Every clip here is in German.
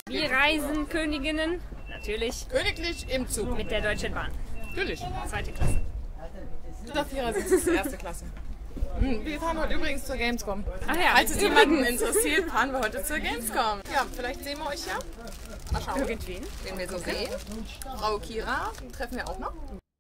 Wir reisen Königinnen, natürlich, Königlich im Zug. mit der Deutschen Bahn. Natürlich. Zweite Klasse. Dritter, Vierer Sitz ist erste Klasse. Wir fahren heute übrigens zur Gamescom. Ach ja, Falls es jemanden interessiert, fahren wir heute zur Gamescom. Ja, vielleicht sehen wir euch ja. Mal schauen, Irgendwen. wen wir so sehen. Frau Kira treffen wir auch noch.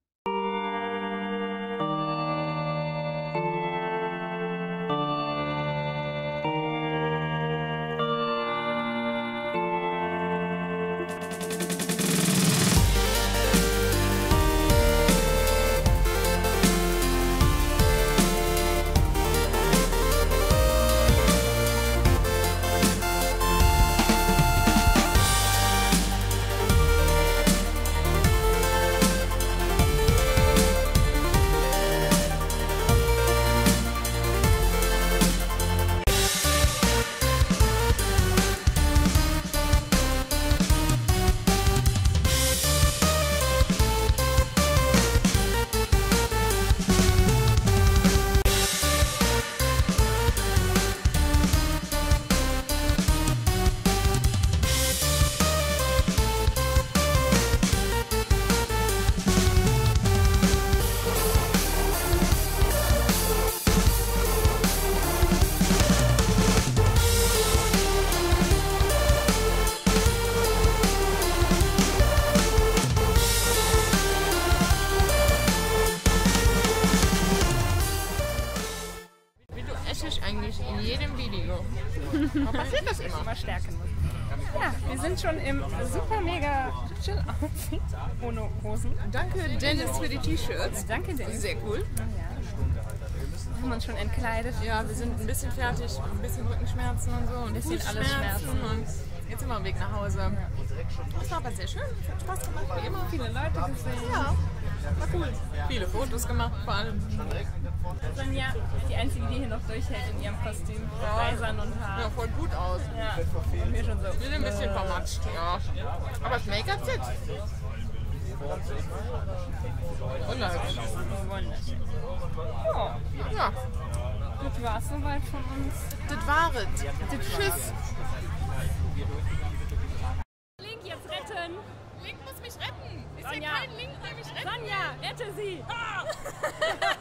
Eigentlich in jedem Video. Aber passiert das immer? Mal stärken muss. Ja, wir sind schon im super mega chill Outfit ohne Hosen. Danke Dennis für die T-Shirts. Danke Dennis. Sehr cool. Wir haben uns schon entkleidet. Ja, wir sind ein bisschen fertig, ein bisschen Rückenschmerzen und so. Ein bisschen alles Schmerzen. Und jetzt sind wir am Weg nach Hause. Das war aber sehr schön. Es hat Spaß gemacht, wie immer. Viele Leute gesehen. Ja, war cool. Viele Fotos gemacht, vor allem. Sonja, die Einzige, die hier noch durchhält in ihrem Kostüm. Eisern und Haar. Ja, voll gut aus. Ja, und wir schon so. Wir sind ein bisschen vermatscht, ja. Aber das Make-up sitzt. Wunderhübsch. Wunderschön. Oh, Ja, das war's soweit von uns. das war es. Tschüss. Link jetzt retten! Link muss mich retten. Ist Sonja. hier kein Link, der mich rettet? Sonja, rette sie! Ah.